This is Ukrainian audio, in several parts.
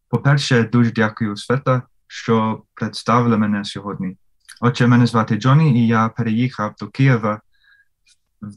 По-перше, дуже дякую, Света, що представила мене сьогодні. Отже, мене звати Джоні, і я переїхав до Києва в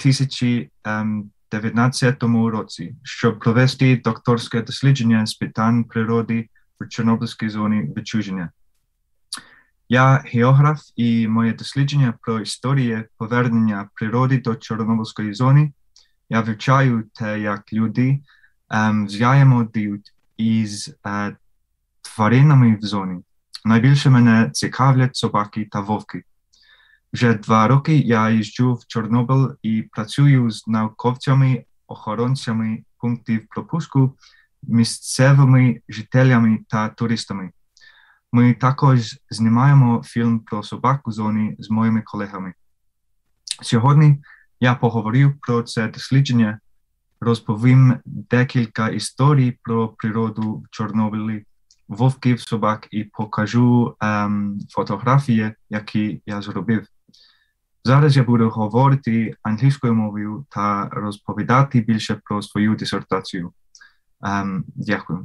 2019 році, щоб провести докторське дослідження з питань природи в Чорнобильській зоні відчуження. Я географ, і моє дослідження про історію повернення природи до Чорнобильської зони. Я вивчаю те, як люди взаємодіють із тваринами в зоні. Найбільше мене цікавлять собаки та вовки. Вже 2 роки я їжджу в Чорнобиль і працюю з науковцями, охоронцями пунктів пропуску, місцевими жителями та туристами. Ми також знімаємо фільм про собак у зоні з моїми колегами. Сьогодні я поговорю про це дослідження, розповім декілька історій про природу в Чорнобилі, вовків, собак і покажу фотографії, які я зробив. Зараз я буду говорити англійською мовою та розповідати більше про свою дисертацію. Дякую.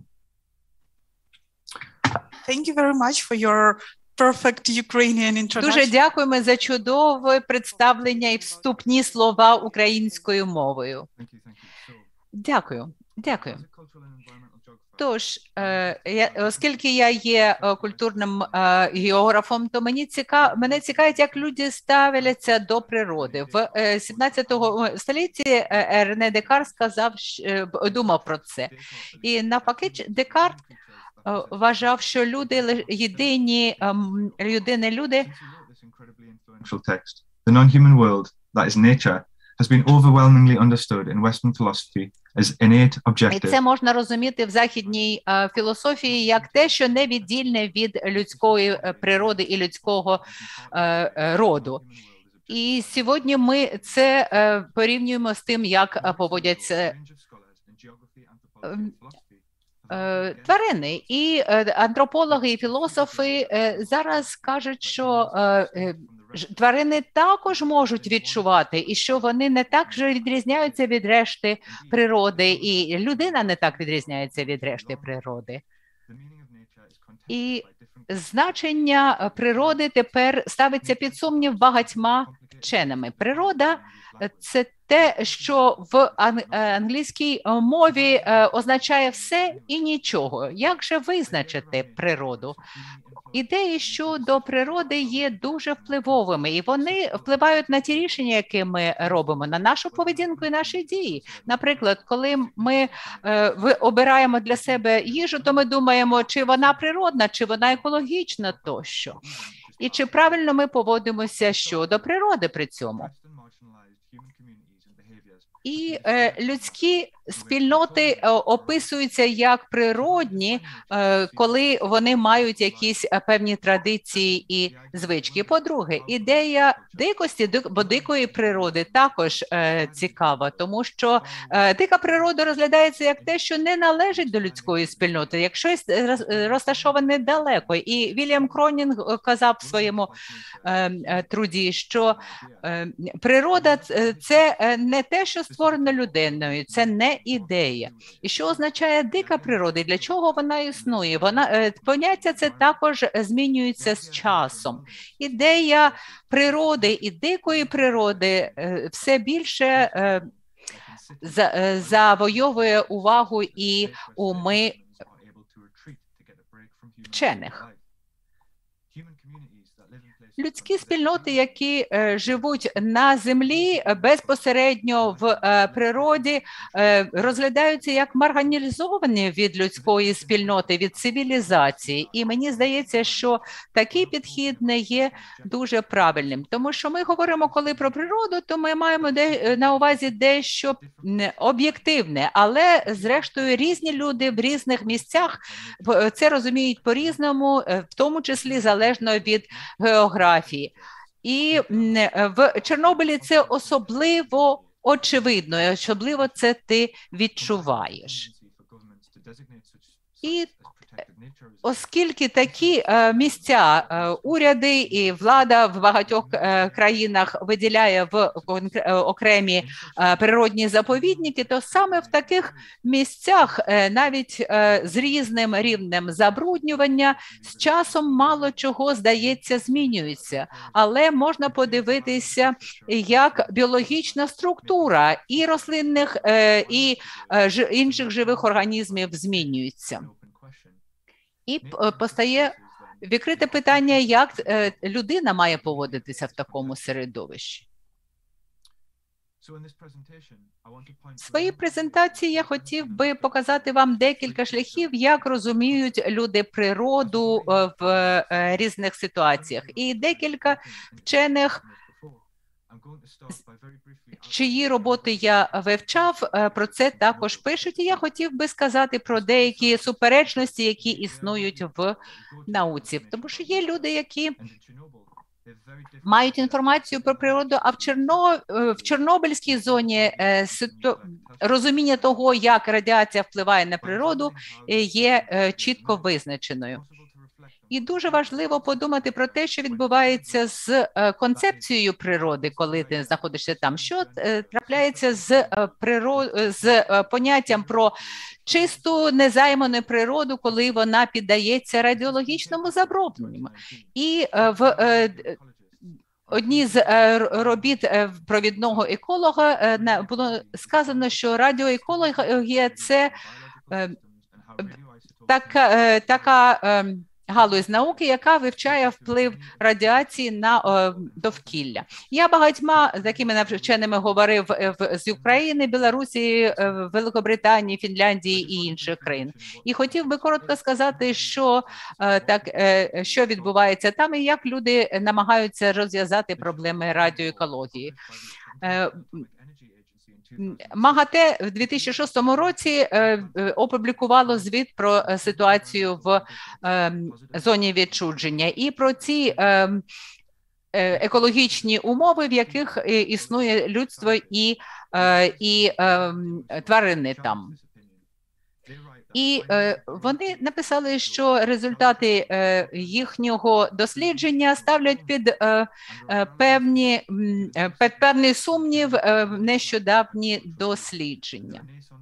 Thank you very much for your perfect Ukrainian introduction. Дуже дякуємо за чудове представлення і вступні слова українською мовою. Дякую. Тож, оскільки я є культурним географом, то мене цікавить, як люди ставляться до природи. В 17 столітті Рене Декар думав про це. І навпаки, Декарт вважав, що люди єдині, люди. The non-human world, that is nature, has been overwhelmingly understood in Western philosophy as innate objective. І це можна розуміти в західній філософії як те, що невіддільне від людської природи і людського роду. І сьогодні ми це порівнюємо з тим, як поводяться тварини. І антропологи і філософи зараз кажуть, що тварини також можуть відчувати, і що вони не так же відрізняються від решти природи, і людина не так відрізняється від решти природи. І значення природи тепер ставиться під сумнів багатьма вченими. Природа – це те, що в англійській мові означає все і нічого. Як же визначити природу? Ідеї щодо природи є дуже впливовими, і вони впливають на ті рішення, які ми робимо, на нашу поведінку і наші дії. Наприклад, коли ми обираємо для себе їжу, то ми думаємо, чи вона природна, чи вона екологічна тощо. І чи правильно ми поводимося щодо природи при цьому. І людські спільноти описуються як природні, коли вони мають якісь певні традиції і звички. По-друге, ідея дикості, бо дикої природи також цікава, тому що дика природа розглядається як те, що не належить до людської спільноти, як щось розташоване далеко. І Вільям Кронінг казав в своєму труді, що природа – це не те, що створено людиною, це не ідея. І що означає дика природа, і для чого вона існує? Поняття це також змінюється з часом. Ідея природи і дикої природи все більше завойовує увагу і уми вчених. Людські спільноти, які живуть на землі безпосередньо в природі, розглядаються як маргіналізовані від людської спільноти, від цивілізації. І мені здається, що такий підхід не є дуже правильним. Тому що ми говоримо, коли про природу, то ми маємо на увазі дещо об'єктивне. Але, зрештою, різні люди в різних місцях це розуміють по-різному, в тому числі залежно від географії. І в Чорнобилі це особливо очевидно, і особливо це ти відчуваєш. І оскільки такі місця уряди і влада в багатьох країнах виділяє в окремі природні заповідники, то саме в таких місцях навіть з різним рівнем забруднювання з часом мало чого, здається, змінюється. Але можна подивитися, як біологічна структура і рослинних, і інших живих організмів змінюється. І постає відкрите питання, як людина має поводитися в такому середовищі. В своїй презентації я хотів би показати вам декілька шляхів, як розуміють люди природу в різних ситуаціях. І декілька вчених, чиї роботи я вивчав, про це також пишуть. І я хотів би сказати про деякі суперечності, які існують в науці. Тому що є люди, які мають інформацію про природу, а в Чорнобильській зоні розуміння того, як радіація впливає на природу, є чітко визначеною. І дуже важливо подумати про те, що відбувається з концепцією природи, коли ти знаходишся там. Що трапляється з поняттям про чисту, незайману природу, коли вона піддається радіологічному забрудненню. І в одній з робіт провідного еколога було сказано, що радіоекологія – це така галузь науки, яка вивчає вплив радіації на довкілля. Я багатьма такими вченими говорив з України, Білорусі, Великобританії, Фінляндії і інших країн. І хотів би коротко сказати, що відбувається там і як люди намагаються розв'язати проблеми радіоекології. МАГАТЕ в 2006 році опублікувало звіт про ситуацію в зоні відчуження і про ці екологічні умови, в яких існує людство і тварини там. І вони написали, що результати їхнього дослідження ставлять під певний сумнів нещодавні дослідження.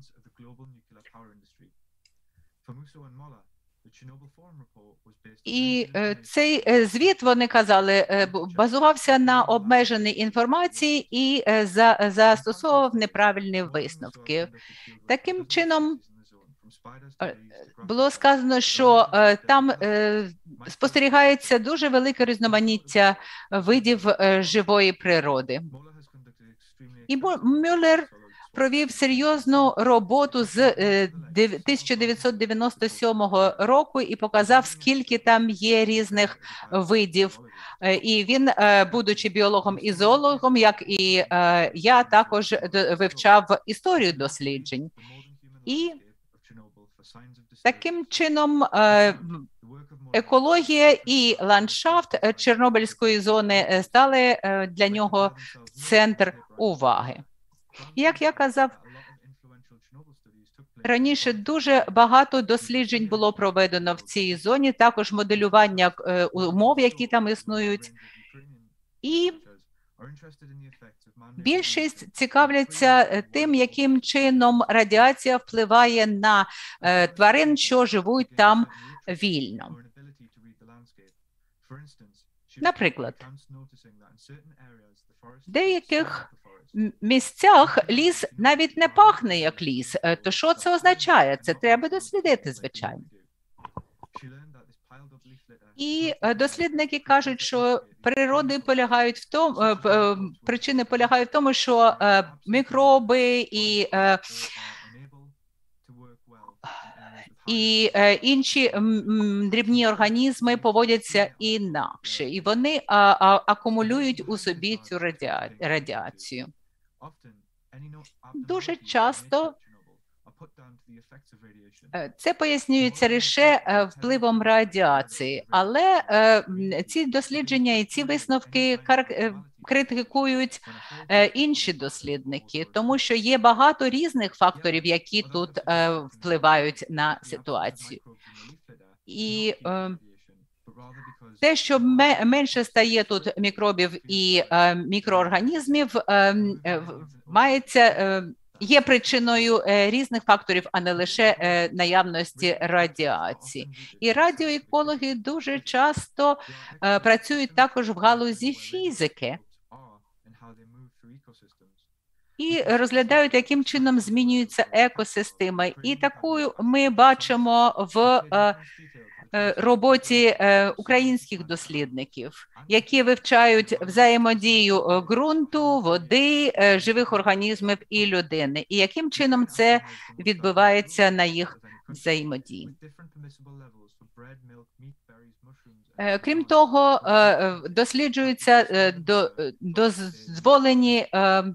І цей звіт, вони казали, базувався на обмеженій інформації і застосовував неправильні висновки. Таким чином, було сказано, що там спостерігається дуже велике різноманіття видів живої природи. І Мюллер провів серйозну роботу з 1997 року і показав, скільки там є різних видів. І він, будучи біологом і зоологом, як і я, також вивчав історію досліджень. І таким чином екологія і ландшафт Чорнобильської зони стали для нього в центр уваги. Як я казав, раніше дуже багато досліджень було проведено в цій зоні, також моделювання умов, які там існують. І більшість цікавляться тим, яким чином радіація впливає на тварин, що живуть там вільно. Наприклад, в деяких місцях ліс навіть не пахне як ліс. То що це означає? Це треба дослідити, звичайно. І дослідники кажуть, що причини полягають в тому, що мікроби і інші дрібні організми поводяться інакше, і вони акумулюють у собі цю радіацію. Дуже часто це пояснюється лише впливом радіації, але ці дослідження і ці висновки критикують інші дослідники, тому що є багато різних факторів, які тут впливають на ситуацію. І те, що менше стає тут мікробів і мікроорганізмів, є причиною різних факторів, а не лише наявності радіації. І радіоекологи дуже часто працюють також в галузі фізики і розглядають, яким чином змінюються екосистеми. І таку ми бачимо в роботі українських дослідників, які вивчають взаємодію ґрунту, води, живих організмів і людини, і яким чином це відбувається на їх взаємодії. Крім того, досліджуються дозволені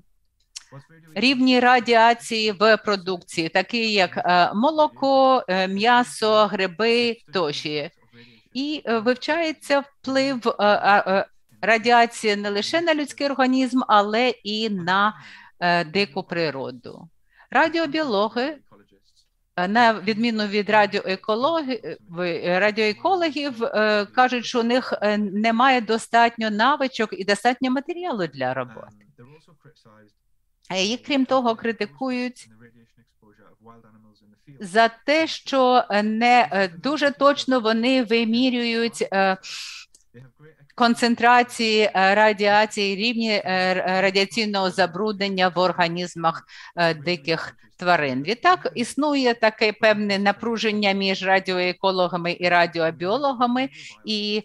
рівні радіації в продукції, такі як молоко, м'ясо, гриби тощо. І вивчається вплив радіації не лише на людський організм, але і на дику природу. Радіобіологи, на відміну від радіоекологів, кажуть, що у них немає достатньо навичок і достатньо матеріалу для роботи. І, крім того, критикують за те, що не дуже точно вони вимірюють концентрації радіації, рівні радіаційного забруднення в організмах диких тварин. Відтак, існує таке певне напруження між радіоекологами і радіобіологами, і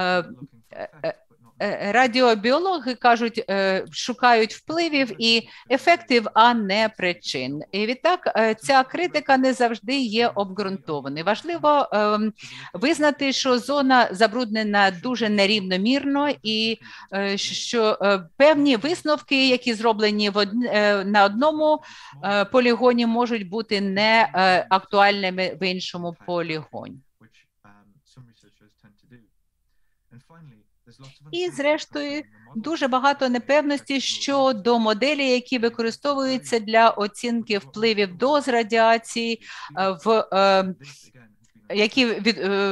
радіобіологи кажуть, шукають впливів і ефектів, а не причин. І відтак ця критика не завжди є обґрунтованою. Важливо визнати, що зона забруднена дуже нерівномірно і що певні висновки, які зроблені на одному полігоні, можуть бути не актуальними в іншому полігоні. І, зрештою, дуже багато непевності щодо моделей, які використовуються для оцінки впливів доз радіації, які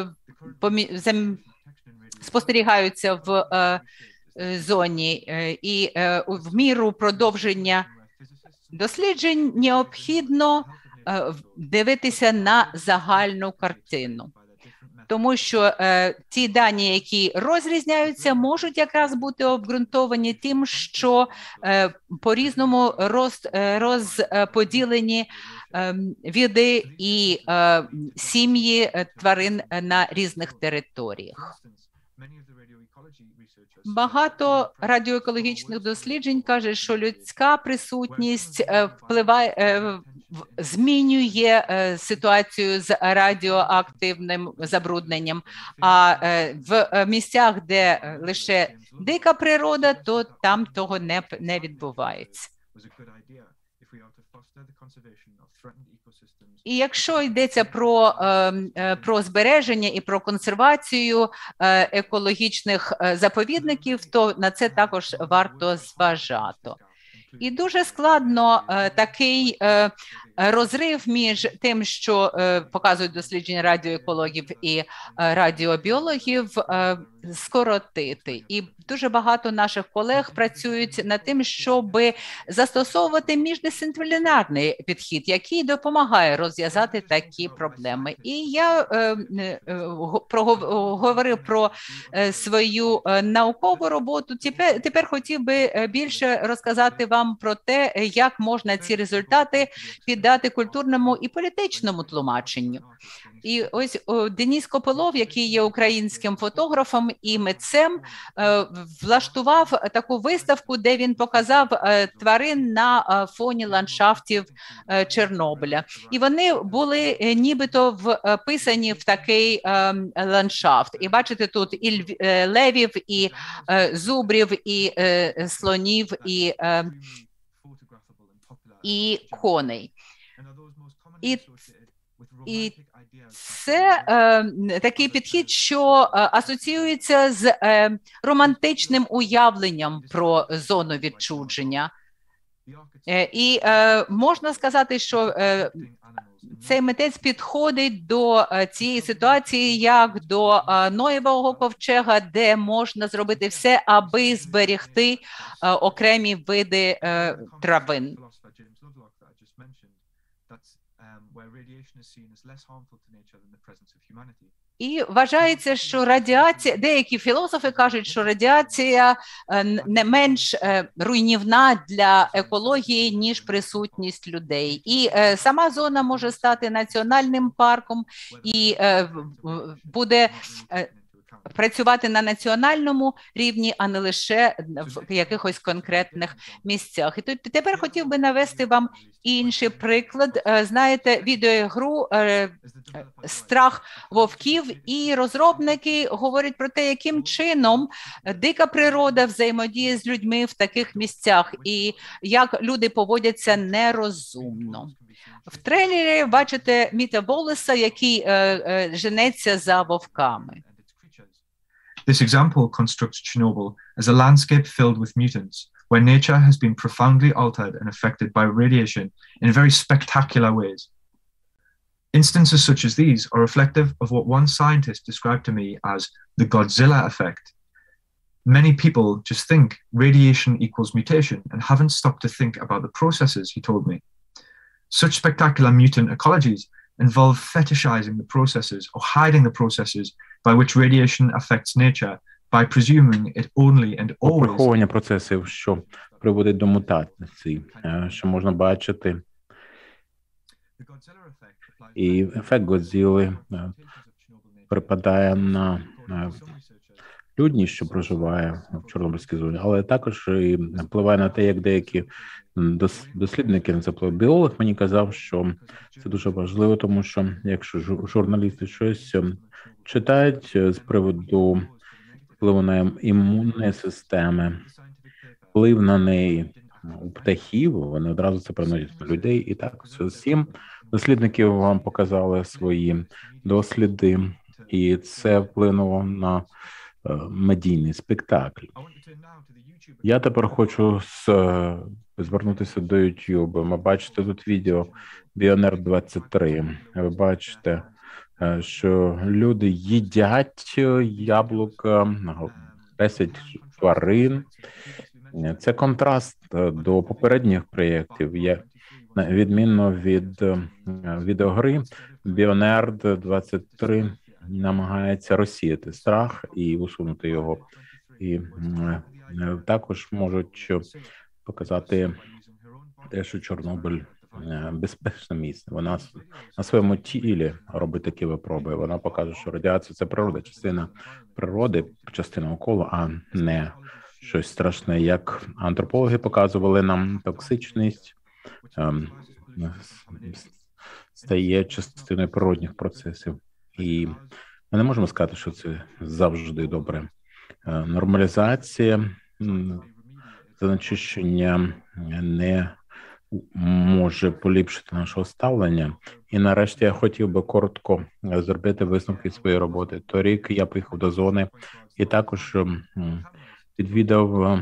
спостерігаються в зоні. І в міру продовження досліджень необхідно дивитися на загальну картину. Тому що ті дані, які розрізняються, можуть якраз бути обґрунтовані тим, що по-різному розподілені види і сім'ї тварин на різних територіях. Багато радіоекологічних досліджень каже, що людська присутність змінює ситуацію з радіоактивним забрудненням, а в місцях, де лише дика природа, то там того не відбувається. І якщо йдеться про збереження і про консервацію екологічних заповідників, то на це також варто зважати. І дуже складно такий розрив між тим, що показують дослідження радіоекологів і радіобіологів, скоротити. І дуже багато наших колег працюють над тим, щоб застосовувати міждисциплінарний підхід, який допомагає розв'язати такі проблеми. І я говорив про свою наукову роботу. Тепер хотів би більше розказати вам про те, як можна ці результати піддати культурному і політичному тлумаченню. І ось Деніс Копилов, який є українським фотографом і митцем, влаштував таку виставку, де він показав тварин на фоні ландшафтів Чорнобиля. І вони були нібито вписані в такий ландшафт. І бачите, тут і левів, і зубрів, і слонів, і коней. І це такий підхід, що асоціюється з романтичним уявленням про зону відчуження. І можна сказати, що цей митець підходить до цієї ситуації як до Ноєвого ковчега, де можна зробити все, аби зберегти окремі види травин. І вважається, що радіація, деякі філософи кажуть, що радіація не менш руйнівна для екології, ніж присутність людей. І сама зона може стати національним парком і буде працювати на національному рівні, а не лише в якихось конкретних місцях. І тепер хотів би навести вам інший приклад. Знаєте, відеоігру «Страх вовків», і розробники говорять про те, яким чином дика природа взаємодіє з людьми в таких місцях і як люди поводяться нерозумно. В трейлері бачите Міта Волеса, який женеться за вовками. This example constructs Chernobyl as a landscape filled with mutants, where nature has been profoundly altered and affected by radiation in very spectacular ways. Instances such as these are reflective of what one scientist described to me as the Godzilla effect. Many people just think radiation equals mutation and haven't stopped to think about the processes, he told me. Such spectacular mutant ecologies involve fetishizing the processes or hiding the processes by which radiation affects nature by presuming it only and always. Приховування процесів, що приводить до мутацій, що можна бачити. І ефект Годзіли припадає на людність, що проживає в Чорнобильській зоні, але також і впливає на те, як деякі дослідники, біолог мені казав, що це дуже важливо, тому що якщо журналісти щось читають з приводу впливу на імунні системи, вплив на неї у птахів, вони одразу це приносять на людей. І так, 7 дослідників вам показали свої досліди, і це вплинуло на медійний спектакль. Я тепер хочу звернутися до YouTube. Ми бачите тут відео Bioner 23. Ви бачите, що люди їдять яблука, 10 тварин. Це контраст до попередніх проєктів. Відмінно від відеогри, Bioner 23 намагається розсіяти страх і усунути його. І також можуть показати те, що Чорнобиль безпечне місце. Вона на своєму тілі робить такі випроби. Вона показує, що радіація – це природа, частина природи, частина околу, а не щось страшне. Як антропологи показували нам, токсичність стає частиною природних процесів. І ми не можемо сказати, що це завжди добре. Нормалізація занечищення не може поліпшити нашого ставлення. І нарешті я хотів би коротко зробити висновки своєї роботи. Торік я поїхав до зони і також відвідав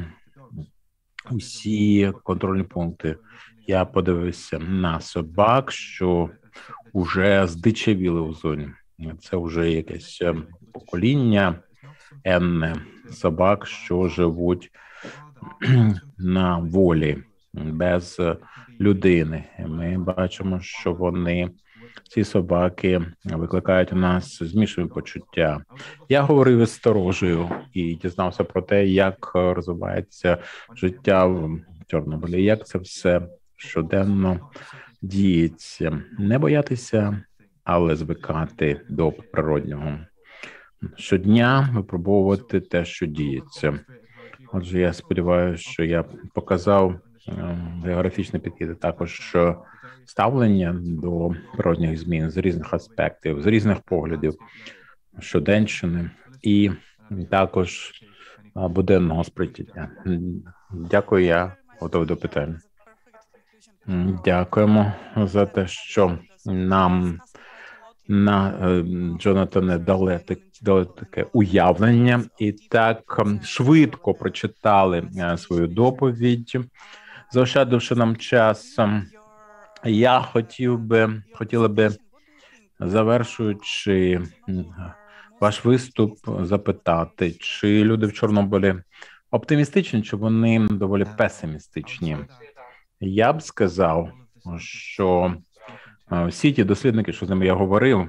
усі контрольні пункти. Я подивився на собак, що вже здичавіли у зоні. Це вже якесь покоління енне собак, що живуть на волі, без людини. Ми бачимо, що ці собаки викликають у нас змішані почуття. Я говорив із сторожею і дізнався про те, як розвивається життя в Чорнобилі, як це все щоденно діється. Не боятися, але звикати до природнього. Щодня випробовувати те, що діється. Отже, я сподіваюся, що я показав географічний підхід, також ставлення до природних змін з різних аспектів, з різних поглядів щоденщини і також буденного сприйняття. Дякую, я готовий до питань. Дякуємо за те, що нам на Джонатане дали таке уявлення і так швидко прочитали свою доповідь, заощадивши нам час. Я хотіла би, завершуючи ваш виступ, запитати, чи люди в Чорнобилі оптимістичні, чи вони доволі песимістичні? Я б сказав, що всі ті дослідники, що з ними я говорив,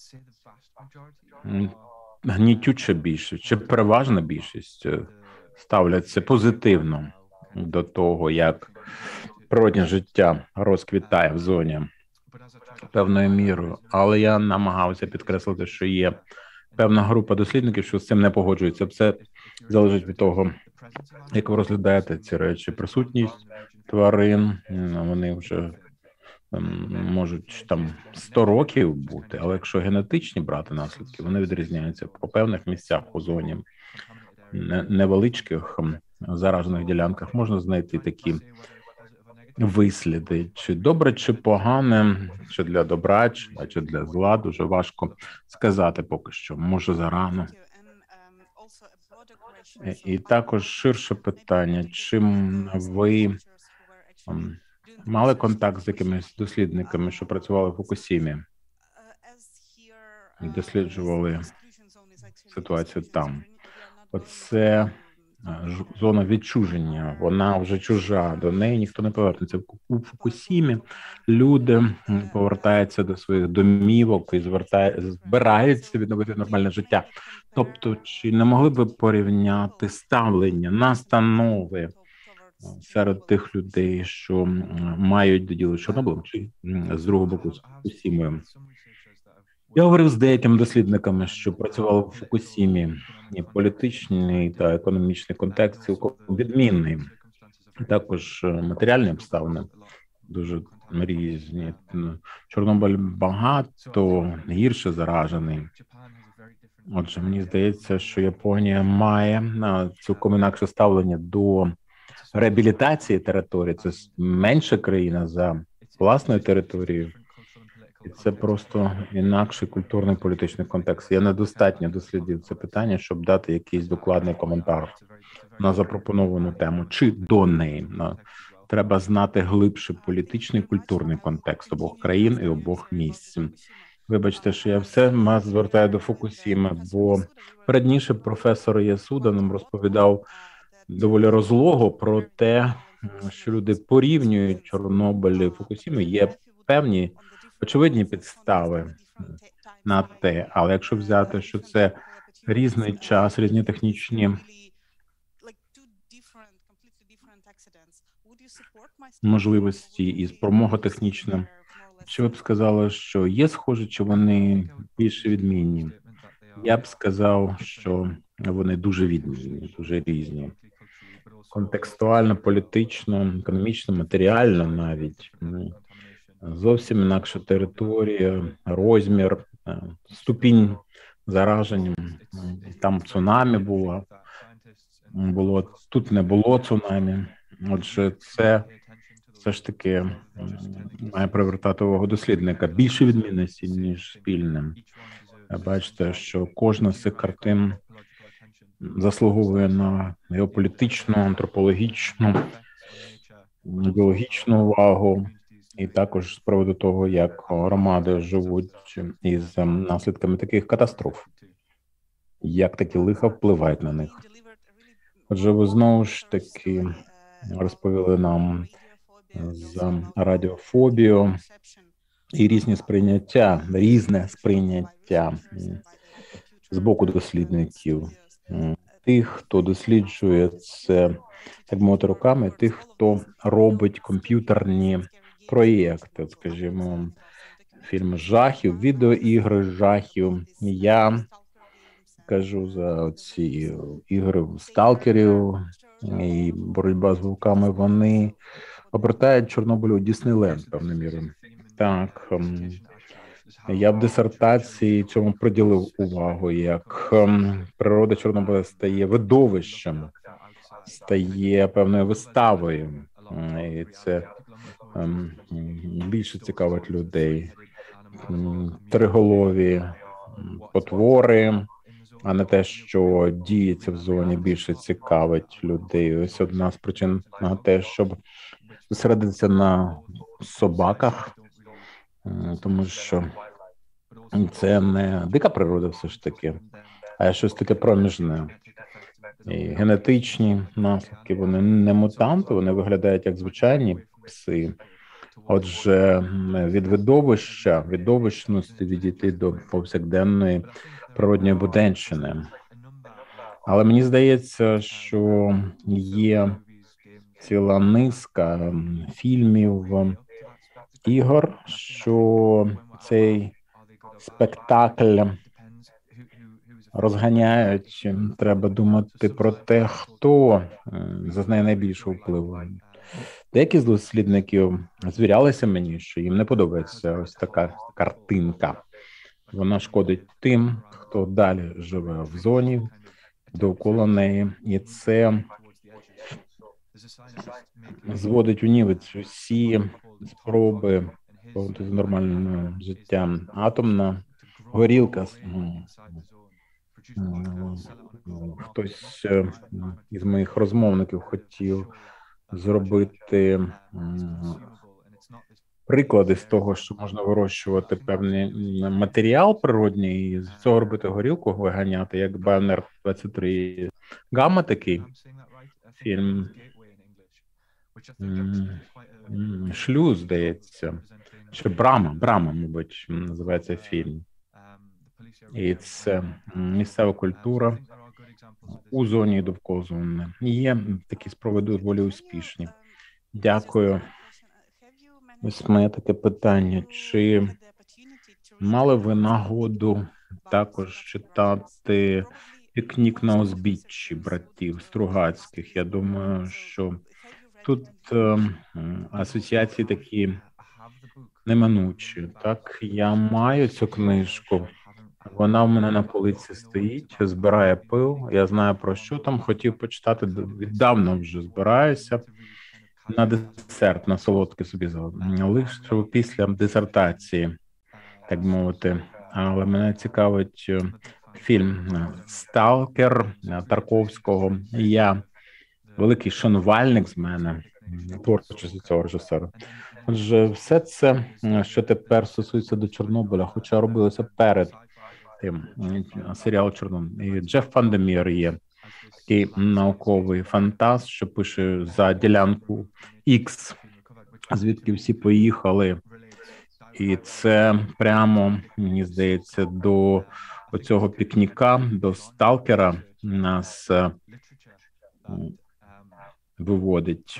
гнітюча більшість, чи переважна більшість ставляться позитивно до того, як природне життя розквітає в зоні певною мірою. Але я намагався підкреслити, що є певна група дослідників, що з цим не погоджуються. Все залежить від того, як ви розглядаєте ці речі. Присутність тварин, вони вже можуть там 100 років бути, але якщо генетичні брати наслідки, вони відрізняються по певних місцях у зоні, невеличких заражених ділянках можна знайти такі висліди, чи добре, чи погане, чи для добра, чи для зла, дуже важко сказати поки що, може зарано. І також ширше питання, чим ви мали контакт з якимись дослідниками, що працювали в Фукусімі, досліджували ситуацію там. Оце зона відчуження, вона вже чужа, до неї ніхто не повернеться. У Фукусімі люди повертаються до своїх домівок і збираються відновити нормальне життя. Тобто, чи не могли б ви порівняти ставлення, настанови серед тих людей, що мають до діла з Чорнобилем, чи з другого боку з Фукусімою? Я говорив з деякими дослідниками, що працювали в Фукусімі, і політичний та економічний контекст цілком відмінний. Також матеріальні обставини дуже різні. Чорнобиль багато гірше заражений. Отже, мені здається, що Японія має цілком інакше ставлення до реабілітації території. Це менша країна за власною територією. І це просто інакший культурний політичний контекст. Я недостатньо дослідив це питання, щоб дати якийсь докладний коментар на запропоновану тему чи до неї. Треба знати глибше політичний культурний контекст обох країн і обох місць. Вибачте, що я все вас звертаю до Фукусіми, бо передніше професор Ясуда нам розповідав доволі розлого про те, що люди порівнюють Чорнобиль і Фукусіму. Є певні очевидні підстави на те, але якщо взяти, що це різний час, різні технічні можливості і спромога технічна, чи ви б сказали, що є схожі, чи вони більше відмінні? Я б сказав, що вони дуже відмінні, дуже різні. Контекстуально, політично, економічно, матеріально навіть. Зовсім інакша територія, розмір, ступінь зараження. Там цунамі було, тут не було цунамі. Отже, це все ж таки має привертати увагу дослідника. Більше відмінності, ніж спільне. Бачите, що кожна з цих картин заслуговує на геополітичну, антропологічну, біологічну увагу. І також з приводу того, як громади живуть із наслідками таких катастроф, як такі лиха впливають на них. Отже, ви знову ж таки розповіли нам за радіофобію і різне сприйняття з боку дослідників. Тих, хто досліджує це, так мовити, руками, тих, хто робить комп'ютерні проєкти, от, скажімо, фільми жахів, відеоігри жахів. Я кажу за ці ігри сталкерів і боротьба з вовками, вони обертають Чорнобиль у Діснейленд, певною мірою. Так, я в дисертації цьому приділив увагу, як природа Чорнобиля стає видовищем, стає певною виставою, і це більше цікавить людей. триголові потвори, а не те, що діється в зоні, більше цікавить людей. Ось одна з причин на те, щоб зосередитися на собаках, тому що це не дика природа все ж таки, а щось таке проміжне. І генетичні наслідки, вони не мутанти, вони виглядають як звичайні пси. Отже, від видовищності відійти до повсякденної природньої буденщини. Але мені здається, що є ціла низка фільмів, ігор, що цей спектакль розганяють. Треба думати про те, хто зазнає найбільшого впливу. Деякі з дослідників звірялися мені, що їм не подобається ось така картинка. Вона шкодить тим, хто далі живе в зоні, довкола неї. І це зводить у нівець усі спроби з нормальним життям. Атомна горілка. Хтось із моїх розмовників хотів зробити приклади з того, що можна вирощувати певний матеріал природній і з цього робити горілку, виганяти, як БНР 23 Гамма такий фільм. Шлюз, здається, чи Брама, мабуть, називається фільм. І це місцева культура у зоні і довкола зони. Є такі спроби доволі успішні. Дякую. Ось моє таке питання. Чи мали ви нагоду також читати «Пікнік на узбіччі» братів Стругацьких? Я думаю, що тут асоціації такі неминучі. Так, я маю цю книжку. Вона в мене на полиці стоїть, збирає пил. Я знаю, про що там. Хотів почитати, віддавна вже збираюся. На десерт, на солодке собі лише після дисертації, так мовити. Але мене цікавить фільм «Сталкер» Тарковського. Я великий шанувальник з мене творчості цього режисера. Отже, все це, що тепер стосується до Чорнобиля, хоча робилося перед тим серіал Чорнобиль. І Джеф Фандемір є такий науковий фантаст, що пише за ділянку X, звідки всі поїхали. І це прямо, мені здається, до оцього пікніка, до сталкера нас виводить.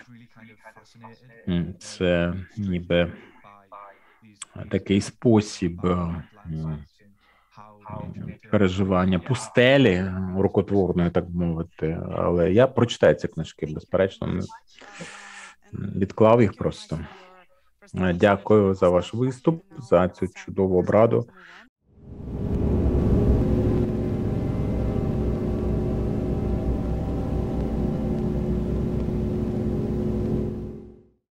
Це ніби такий спосіб переживання пустелі рукотворної, так мовити. Але я прочитаю ці книжки, безперечно, не відклав їх просто. Дякую за ваш виступ, за цю чудову обраду.